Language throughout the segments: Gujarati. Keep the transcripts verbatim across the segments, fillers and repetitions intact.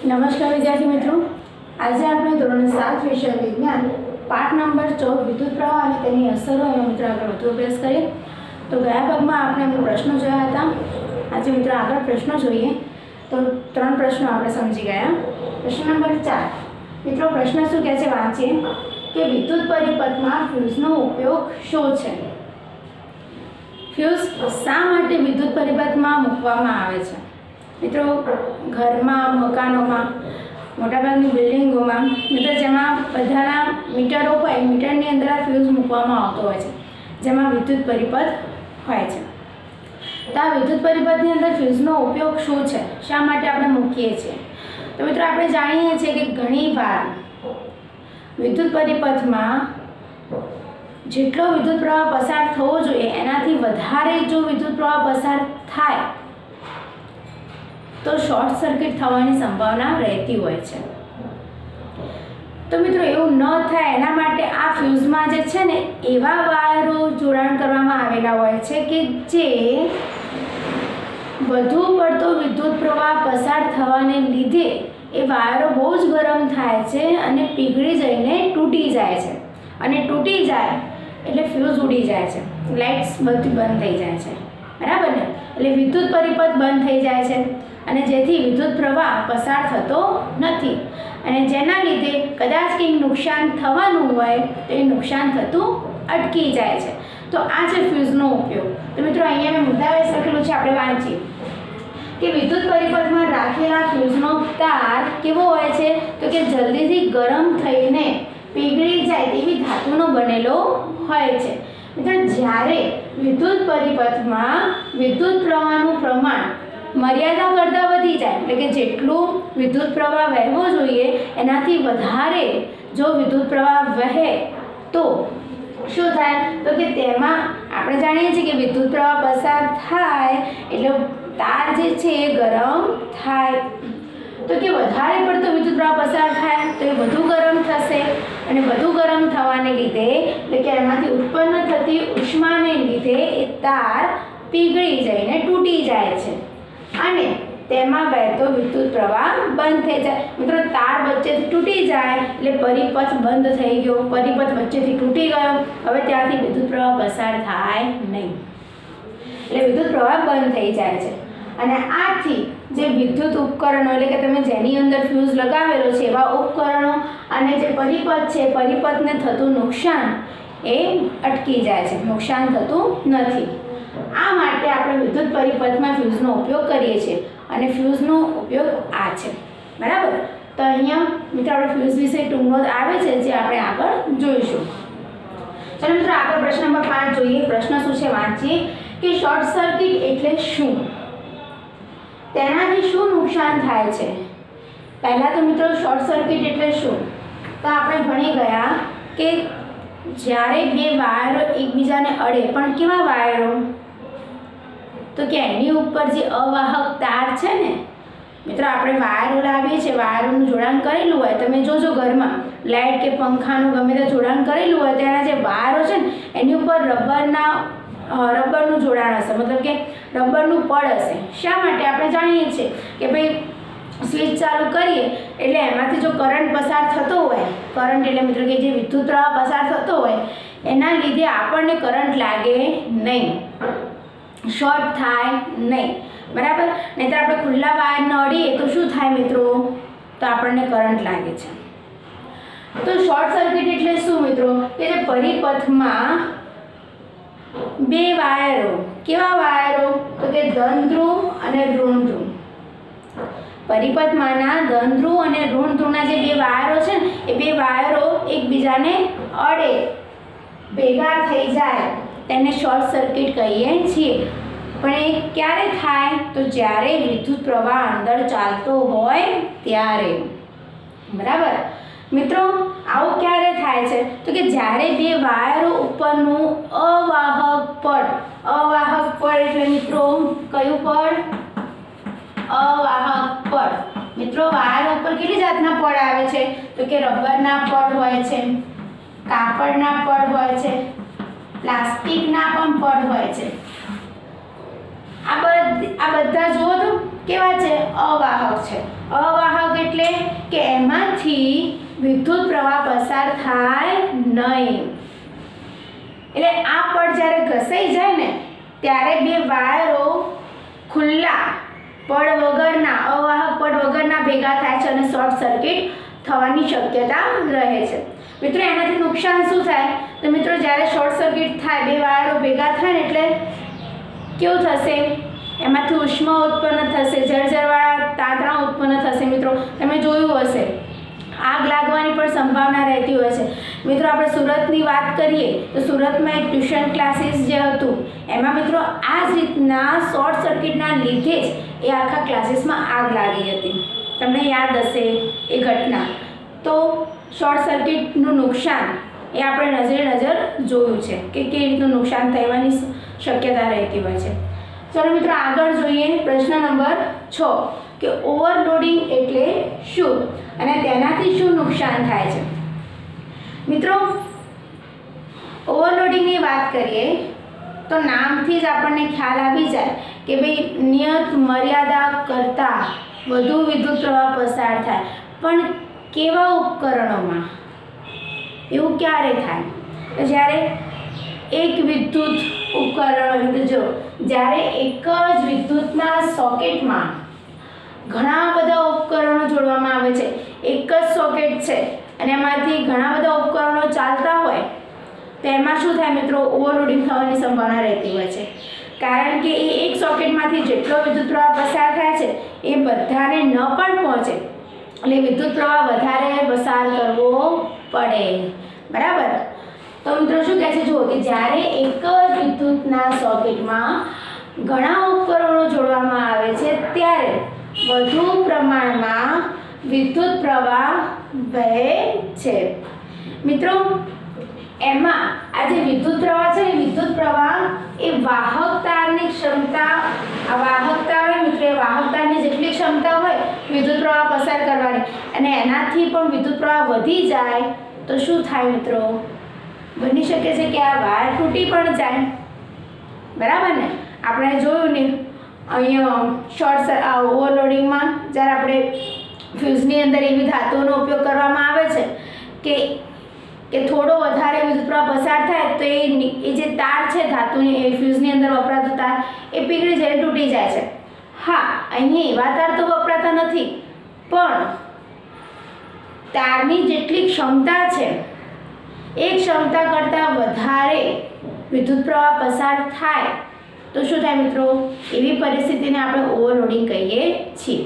नमस्कार विद्यार्थी मित्रों, आज આપણે ધોરણ સાત વિષય વિજ્ઞાન પાઠ નંબર ચૌદ વિદ્યુત પ્રવાહ અને તેની અસરો એનો મિત્રો આગળ વધુ અભ્યાસ કરીએ। તો ગયા ભાગમાં આપણે એમનો પ્રશ્નો જોયા હતા। આજે મિત્રો આગળ પ્રશ્નો જોઈએ। તો ત્રણ પ્રશ્નો આપણે સમજી ગયા। પ્રશ્ન નંબર ચાર મિત્રો પ્રશ્ન શું કહે છે વાંચીએ કે વિદ્યુત પરિપથમાં ફ્યુઝનો ઉપયોગ શું છે। ફ્યુઝ શા માટે વિદ્યુત પરિપથમાં મૂકવામાં આવે છે? મિત્રો ઘરમાં મકાનોમાં મોટાભાગની બિલ્ડિંગોમાં મિત્રો જેમાં બધાના મીટરો હોય મીટરની અંદર આ ફ્યુઝ મૂકવામાં આવતો હોય છે જેમાં વિદ્યુત પરિપથ હોય છે। તો આ વિદ્યુત પરિપથની અંદર ફ્યુઝનો ઉપયોગ શું છે, શા માટે આપણે મૂકીએ છીએ? તો મિત્રો આપણે જાણીએ છીએ કે ઘણીવાર વિદ્યુત પરિપથમાં જેટલો વિદ્યુત પ્રવાહ પસાર થવો જોઈએ એનાથી વધારે જો વિદ્યુત પ્રવાહ પસાર થાય तो शॉर्ट सर्किट થવાની સંભાવના રહેતી હોય છે। તો મિત્રો એવું ન થાય એના માટે આ ફ્યુઝમાં જે છે ને એવા વાયરો જોડાણ કરવામાં આવેલા હોય છે કે જે વધુ પડતો વિદ્યુત પ્રવાહ પસાર થવાને લીધે એ વાયરો બહુ જ ગરમ થાય છે અને પીગળી જઈને તૂટી જાય છે અને તૂટી જાય એટલે ફ્યુઝ ઉડી જાય છે, લાઇટ્સ બધી બંધ થઈ જાય છે, બરાબર ને? એટલે વિદ્યુત પરિપથ બંધ થઈ જાય છે અને જેથી વિદ્યુત પ્રવાહ પસાર થતો નથી અને જેના લીધે કદાચ કંઈક નુકસાન થવાનું હોય તો એ નુકસાન થતું અટકી જાય છે। તો આ છે ફ્યુઝનો ઉપયોગ। તો મિત્રો અહીંયા મેં મુદ્દાવાઇઝ લખેલું છે, આપણે વાંચીએ કે વિદ્યુત પરિપથમાં રાખેલા ફ્યુઝનો તાર કેવો હોય છે તો કે જલ્દીથી ગરમ થઈને પીગળી જાય તેવી ધાતુનો બનેલો હોય છે। મિત્રો જ્યારે વિદ્યુત પરિપથમાં વિદ્યુત પ્રવાહનું પ્રમાણ મર્યાદા કરતાં વધી જાય એટલે કે જેટલું વિદ્યુત પ્રવાહ વહેવો જોઈએ એનાથી વધારે જો વિદ્યુત પ્રવાહ વહે તો શું થાય તો કે તેમાં આપણે જાણીએ છીએ કે વિદ્યુત પ્રવાહ પસાર થાય એટલે તાર જે છે એ ગરમ થાય। તો કે વધારે પડતો વિદ્યુત પ્રવાહ પસાર થાય તો એ વધુ ગરમ થશે અને વધુ ગરમ થવાને લીધે એટલે કે એમાંથી ઉત્પન્ન થતી ઉષ્માને લીધે એ તાર પીગળી જઈને તૂટી જાય છે અને તેમાં વહેતો વિદ્યુત પ્રવાહ બંધ થઈ જાય। મિત્રો તાર વચ્ચેથી તૂટી જાય એટલે પરિપથ બંધ થઈ ગયો, પરિપથ વચ્ચેથી તૂટી ગયો, હવે ત્યાંથી વિદ્યુત પ્રવાહ પસાર થાય નહીં એટલે વિદ્યુત પ્રવાહ બંધ થઈ જાય છે અને આથી જે વિદ્યુત ઉપકરણો એટલે કે તમે જેની અંદર ફ્યુઝ લગાવેલો છે એવા ઉપકરણો અને જે પરિપથ છે પરિપથને થતું નુકસાન એ અટકી જાય છે, નુકસાન થતું નથી। આ માટે આપણે વિદ્યુત પરિપથમાં ફ્યુઝનો ઉપયોગ કરીએ છીએ અને ફ્યુઝનો ઉપયોગ આ છે, બરાબર? તો અહીંયા મિત્રો આપણે ફ્યુઝ વિશે ટૂંકનો આવે છે જે આપણે આગળ જોઈશું। ચાલો મિત્રો આગળ પ્રશ્ન નંબર પાંચ જોઈએ। પ્રશ્ન શું છે વાંચીએ કે શોર્ટ સર્કિટ એટલે શું, તેનાથી શું નુકસાન થાય છે? પહેલાં તો મિત્રો શોર્ટ સર્કિટ એટલે શું તો આપણે ભણી ગયા કે જ્યારે બે વાયરો એકબીજાને અડે પણ કેવા વાયરો તો કે એની ઉપર જે અવાહક તાર છે ને મિત્રો આપણે વાયરો લાવીએ છીએ, વાયરોનું જોડાણ કરેલું હોય, તમે જોજો ઘરમાં લાઇટ કે પંખાનું ગમે તે જોડાણ કરેલું હોય તેના જે વાયરો છે ને એની ઉપર રબરના રબરનું જોડાણ હશે, મતલબ કે રબરનું પડ હશે। શા માટે? આપણે જાણીએ છીએ કે ભાઈ સ્વિચ ચાલુ કરીએ એટલે એમાંથી જો કરંટ પસાર થતો હોય, કરંટ એટલે મિત્રો કે જે વિદ્યુત પ્રવાહ પસાર થતો હોય એના લીધે આપણને કરંટ લાગે નહીં, શોર્ટ થાય નહીં, બરાબર? નહીંતર આપણે ખુલ્લા વાયરને અડીએ તો શું થાય મિત્રો તો આપણને કરંટ લાગે છે। તો શોર્ટ સર્કિટ એટલે શું મિત્રો કે જે પરિપથમાં બે વાયરો, કેવા વાયરો તો કે ધન ધ્રુવ અને ઋણ ધ્રુવ, પરિપથમાંના ધન ધ્રુવ અને ઋણ ધ્રુવના જે બે વાયરો છે ને એ બે વાયરો એકબીજાને અડે, ભેગા થઈ જાય તેને શોર્ટ સર્કિટ કહીએ છીએ। પણ એ ક્યારે થાય તો જ્યારે વિદ્યુત પ્રવાહ અંદર ચાલતો હોય ત્યારે, બરાબર મિત્રો? આવું ક્યારે થાય છે તો કે જ્યારે બે વાયરો ઉપરનું અવાહક પડ, અવાહક પડ એટલે મિત્રો કયું પડ? અવાહક પડ। મિત્રો વાયર ઉપર કેટલી જાતના પડ આવે છે તો કે રબરના પડ હોય છે, કાપડના પડ હોય છે, પ્લાસ્ટિકના પણ પડ હોય છે। આ બધા આ બધા જુઓ તો કેવા છે? અવાહક છે. અવાહક એટલે કે એમાંથી વિદ્યુત પ્રવાહ પસાર થાય નહીં. એટલે આ પડ જ્યારે ઘસાઈ જાય ને ત્યારે બે વાયરો ખુલ્લા પડ વગરના અવાહક પડ વગરના ભેગા થાય છે અને શોર્ટ સર્કિટ થવાની શક્યતા રહે છે. મિત્રો એનાથી નુકસાન શું થાય? તો મિત્રો જ્યારે શોર્ટ સર્કિટ થાય, બે વાયરો ભેગા થાય ને એટલે કેવું થશે? એમાંથી ઉષ્મા ઉત્પન્ન થશે, જળજળવાળા તાતણા ઉત્પન્ન થશે. મિત્રો તમે જોયું હશે આગ લાગવાની પણ સંભાવના રહેતી હોય છે. મિત્રો આપણે સુરતની વાત કરીએ તો સુરતમાં એક ટ્યુશન ક્લાસીસ જે હતું એમાં મિત્રો આ જ રીતના શોર્ટ સર્કિટના લીધે જ એ આખા ક્લાસીસમાં આગ લાગી હતી. તમને યાદ હશે એ ઘટના. તો શોર્ટ સર્કિટનું નુકસાન એ આપણે નજરે નજર જોયું છે કે કેવી રીતનું નુકસાન થવાની શક્યતા રહેતી હોય છે. ચાલો મિત્રો આગળ જોઈએ પ્રશ્ન નંબર છ કે ઓવરલોડિંગ એટલે શું અને તેનાથી શું નુકસાન થાય છે. મિત્રો ઓવરલોડિંગની વાત કરીએ તો નામથી જ આપણને ખ્યાલ આવી જાય કે ભાઈ નિયત મર્યાદા કરતાં વધુ વિદ્યુત પ્રવાહ પસાર થાય. પણ કેવા ઉપકરણોમાં એવું ક્યારે થાય? જ્યારે એક વિદ્યુત ઉપકરણ જો જ્યારે એક જ વિદ્યુતના સોકેટમાં ઘણા બધા ઉપકરણો જોડવામાં આવે છે, એક જ સોકેટ છે અને એમાંથી ઘણા બધા ઉપકરણો ચાલતા હોય તો એમાં શું થાય મિત્રો? ઓવરલોડિંગ થવાની સંભાવના રહેતી હોય છે. કારણ કે એ એક સોકેટમાંથી જેટલો વિદ્યુત પ્રવાહ પસાર થાય છે એ બધાને ન પણ પહોંચે એટલે વિદ્યુત પ્રવાહ વધારે પસાર કરવો પડે. બરાબર? તો મિત્રો શું કહે છે? જુઓ કે જ્યારે એક જ વિદ્યુતના સોકેટમાં ઘણા ઉપકરણો જોડવામાં આવે છે ત્યારે વધુ પ્રમાણમાં વિદ્યુત પ્રવાહ વહે છે. મિત્રો એમાં આ જે વિદ્યુત પ્રવાહ છે એ વિદ્યુત પ્રવાહ એ વાહકતાની ક્ષમતા આ વાહકતા હોય મિત્રો એ વાહકતાની જેટલી ક્ષમતા હોય વિદ્યુત પ્રવાહ પસાર કરવાની અને એનાથી પણ વિદ્યુત પ્રવાહ વધી જાય તો શું થાય મિત્રો? બની શકે છે કે આ વાયર તૂટી પણ જાય. બરાબર ને? આપણે જોયું ને અહીંયા શોર્ટ ઓવરલોડિંગમાં જ્યારે આપણે ફ્યુઝની અંદર એવી ધાતુઓનો ઉપયોગ કરવામાં આવે છે કે કે થોડો વધારે વિદ્યુત પ્રવાહ પસાર થાય તો એ એ જે તાર છે ધાતુની એ ફ્યુઝની અંદર વપરાતો તાર એ પીગળી જાય, તૂટી જાય છે. હા, અહીં એવા તાર તો વપરાતા નથી પણ તારની જેટલી ક્ષમતા છે એ ક્ષમતા કરતાં વધારે વિદ્યુત પ્રવાહ પસાર થાય તો શું થાય મિત્રો? એવી પરિસ્થિતિને આપણે ઓવરલોડિંગ કહીએ છીએ.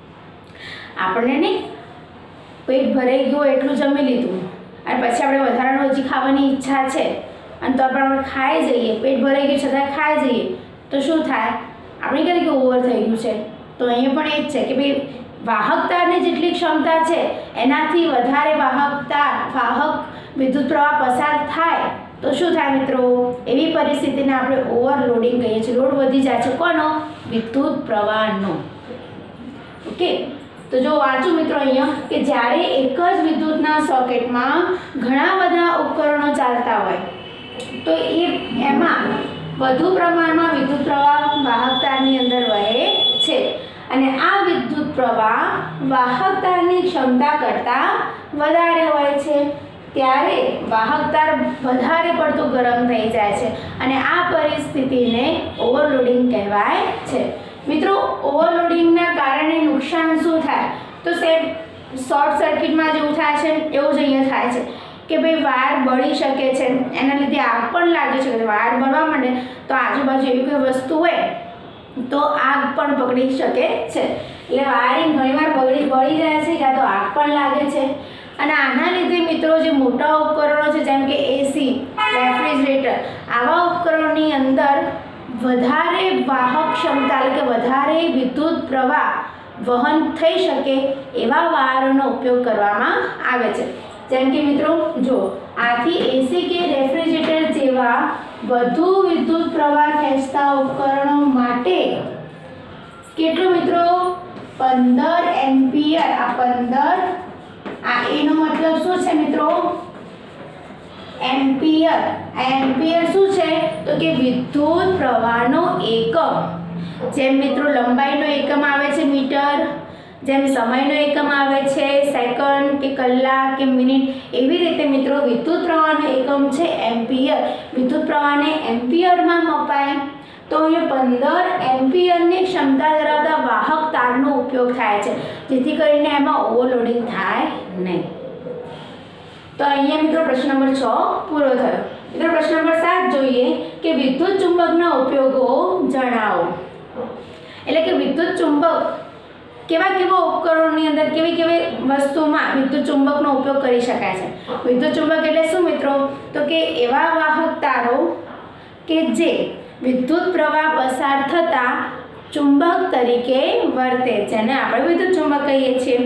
આપણને નહીં પેટ ભરાઈ ગયું એટલું જમી લીધું અને પછી આપણે વધારાનું હજી ખાવાની ઈચ્છા છે અને તો આપણે ખાઈ જઈએ, પેટ ભરાઈ ગયું છતાં ખાઈ જઈએ તો શું થાય? આપણે કહીએ કે ઓવર થઈ ગયું છે. તો અહીંયા પણ એ જ છે કે ભાઈ વાહકતાની જેટલી ક્ષમતા છે એનાથી વધારે વાહકતા વાહક વિદ્યુત પ્રવાહ પસાર થાય તો શું થાય મિત્રો? એવી પરિસ્થિતિને આપણે ઓવરલોડિંગ કહીએ છીએ. લોડ વધી જાય છે કોનો? વિદ્યુત પ્રવાહનો. ઓકે, તો જો વાંચું મિત્રો અહીંયા કે જ્યારે એક જ વિદ્યુતના સોકેટમાં ઘણા બધા ઉપકરણો ચાલતા હોય તો એ એમાં વધુ પ્રમાણમાં વિદ્યુત પ્રવાહ વાહકતારની અંદર વહે છે અને આ વિદ્યુત પ્રવાહ વાહકતાની ક્ષમતા કરતાં વધારે હોય છે ત્યારે વાહકતાર વધારે પડતું ગરમ થઈ જાય છે અને આ પરિસ્થિતિને ઓવરલોડિંગ કહેવાય છે. મિત્રો ઓવરલોડિંગના કારણે નુકસાન શું થાય? તો સેમ શોર્ટ સર્કિટમાં જેવું થાય છે એવું જ અહીંયા થાય છે કે ભાઈ વાયર બળી શકે છે, એના લીધે આગ પણ લાગી શકે છે. વાયર બળવા માંડે તો આજુબાજુ એવી કોઈ વસ્તુ હોય તો આગ પણ પકડી શકે છે. એટલે વાયરિંગ ઘણીવાર બળી બળી જાય છે કાં તો આગ પણ લાગે છે અને આના લીધે મિત્રો જે મોટા ઉપકરણો છે જેમ કે એસી, રેફ્રિજરેટર આવા ઉપકરણોની અંદર વધારે વાહક ક્ષમતા એટલે કે વધારે વિદ્યુત પ્રવાહ વહન થઈ શકે એવા વાયરોનો ઉપયોગ કરવામાં આવે છે. જેમ કે મિત્રો જો આથી એસી કે રેફ્રિજરેટર જેવા વધુ વિદ્યુત પ્રવાહ ખેંચતા ઉપકરણો માટે કેટલું મિત્રો? પંદર એમ્પિયર. આ પંદર આ એનો મતલબ શું છે મિત્રો? એમ્પિયર. આ એમ્પિયર શું છે? તો કે વિદ્યુત પ્રવાહનો એકમ. જેમ મિત્રો લંબાઈનો એકમ આવે છે મીટર, જેમ સમયનો એકમ આવે છે સેકન્ડ કે કલાક કે મિનિટ, એવી રીતે મિત્રો વિદ્યુત પ્રવાહનો એકમ છે એમ્પિયર. વિદ્યુત પ્રવાહને એમ્પિયરમાં મપાય તો અહીંયા પંદર એમ્પિયરની ક્ષમતા ધરાવતા વાહક તારનો ઉપયોગ થાય છે, જેથી કરીને એમાં ઓવરલોડિંગ થાય નહીં. તો અહીંયા મિત્રો પ્રશ્ન નંબર છ પૂરો થયો. મિત્રો પ્રશ્ન નંબર સાત જોઈએ કે વિદ્યુત ચુંબકના ઉપયોગો જણાવો. એટલે કે વિદ્યુત ચુંબક કેવા કેવા ઉપકરણોની અંદર કેવી કેવી વસ્તુમાં વિદ્યુત ચુંબકનો ઉપયોગ કરી શકાય છે. વિદ્યુત ચુંબક એટલે શું મિત્રો? તો કે એવા વાહક તારો કે જે વિદ્યુત પ્રવાહ પસાર થતા ચુંબક તરીકે વર્તે છે, અને આપણે વિદ્યુત ચુંબક કહીએ છીએ.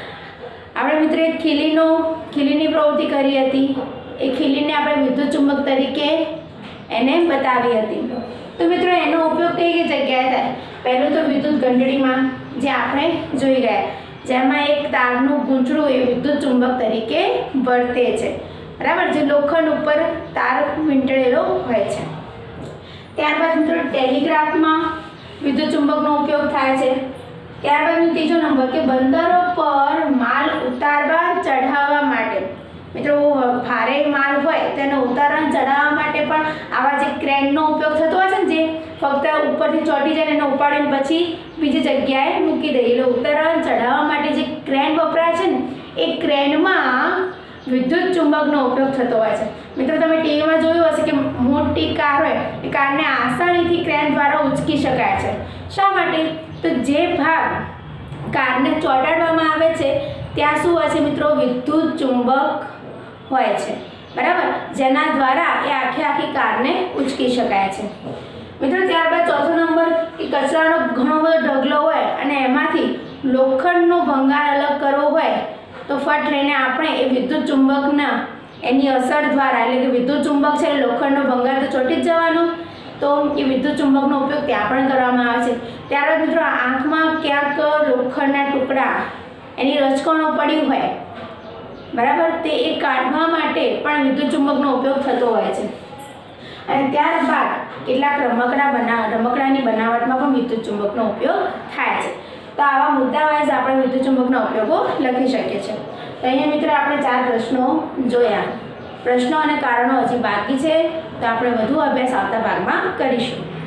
આપણે મિત્રો એક ખીલીનો ખીલીની પ્રવૃત્તિ કરી હતી, એ ખીલીને આપણે વિદ્યુત ચુંબક તરીકે એને બતાવી હતી. તો મિત્રો એનો ઉપયોગ કઈ કઈ જગ્યાએ થાય? પહેલું તો વિદ્યુત ઘંટડીમાં, જે આપણે જોઈ ગયા, જેમાં એક તારનું ગૂંચળું એ વિદ્યુત ચુંબક તરીકે વર્તે છે, બરાબર, જે લોખંડ ઉપર તાર વીંટળેલો હોય છે. ત્યારબાદ મિત્રો ટેલિગ્રાફમાં વિદ્યુત ચુંબકનો ઉપયોગ થાય છે. ત્યારબાદ ત્રીજો નંબર કે બંદરો પર માલ ઉતારવા ચઢાવવા માટે. મિત્રો ભારે માલ હોય તેને ઉતારવા ચઢાવવા માટે પણ આવા જે ક્રેનનો ઉપયોગ થતો હોય છે ને, જે ફક્ત ઉપરથી ચોંટી જાય એને ઉપાડીને પછી બીજી જગ્યાએ મૂકી દઈએ, એટલે ઉતારવા ચઢાવવા માટે જે ક્રેન વપરાય છે ને, એ ક્રેનમાં વિદ્યુત ચુંબકનો ઉપયોગ થતો હોય છે. મિત્રો તમે ટીવીમાં જોયું હશે કે મોટી કાર હોય એ કારને આસાનીથી ક્રેન દ્વારા ઉંચકી શકાય છે. શા માટે? તો જે ભાગ કારને ચોંટાડવામાં આવે છે ત્યાં શું હોય છે મિત્રો? વિદ્યુત ચુંબક હોય છે, બરાબર, જેના દ્વારા એ આખી આખી કારને ઉંચકી શકાય છે. મિત્રો ત્યારબાદ ચોથો નંબર કે કચરાનો ઘણો બધો ઢગલો હોય અને એમાંથી લોખંડનો ભંગાર અલગ કરવો હોય તો ફટ લઈને આપણે એ વિદ્યુત ચુંબકના એની અસર દ્વારા, એટલે કે વિદ્યુત ચુંબક છે લોખંડનો ભંગાર તો ચોંટી જ જવાનો, તો એ વિદ્યુત ચુંબકનો ઉપયોગ ત્યાં પણ કરવામાં આવે છે. ત્યારબાદ મિત્રો આંખમાં ક્યાંક લોખંડના ટુકડા એની રચકણો પડી હોય, બરાબર, તે એ કાઢવા માટે પણ વિદ્યુત ચુંબકનો ઉપયોગ થતો હોય છે. અને ત્યારબાદ કેટલાક રમકડા બના રમકડાની બનાવટમાં પણ વિદ્યુત ચુંબકનો ઉપયોગ થાય છે. તો આવા મુદ્દા વાઇઝ આપણે વિદ્યુત ચુંબકના ઉપયોગો લખી શકીએ છીએ. તો અહીંયા મિત્રો આપણે ચાર પ્રશ્નો જોયા. પ્રશ્નો અને કારણો હજી બાકી છે, તો આપણે વધુ અભ્યાસ આવતા ભાગમાં કરીશું.